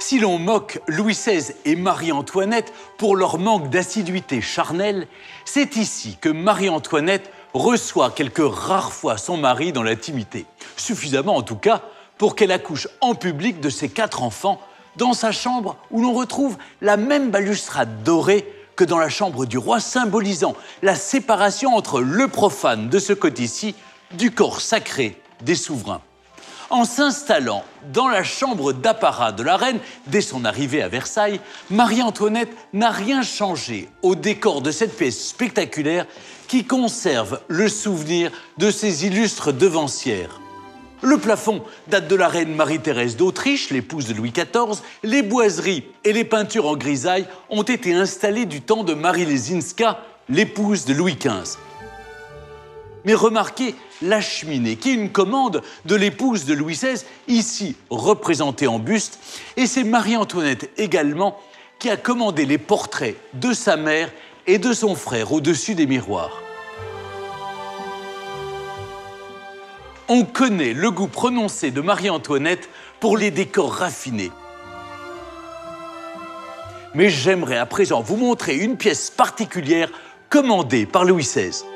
Si l'on moque Louis XVI et Marie-Antoinette pour leur manque d'assiduité charnelle, c'est ici que Marie-Antoinette reçoit quelques rares fois son mari dans l'intimité. Suffisamment en tout cas pour qu'elle accouche en public de ses 4 enfants dans sa chambre où l'on retrouve la même balustrade dorée que dans la chambre du roi, symbolisant la séparation entre le profane de ce côté-ci du corps sacré des souverains. En s'installant dans la chambre d'apparat de la reine dès son arrivée à Versailles, Marie-Antoinette n'a rien changé au décor de cette pièce spectaculaire qui conserve le souvenir de ses illustres devancières. Le plafond date de la reine Marie-Thérèse d'Autriche, l'épouse de Louis XIV. Les boiseries et les peintures en grisaille ont été installées du temps de Marie Lesinska, l'épouse de Louis XV. Mais remarquez la cheminée, qui est une commande de l'épouse de Louis XVI, ici représentée en buste. Et c'est Marie-Antoinette également qui a commandé les portraits de sa mère et de son frère au-dessus des miroirs. On connaît le goût prononcé de Marie-Antoinette pour les décors raffinés. Mais j'aimerais à présent vous montrer une pièce particulière commandée par Louis XVI.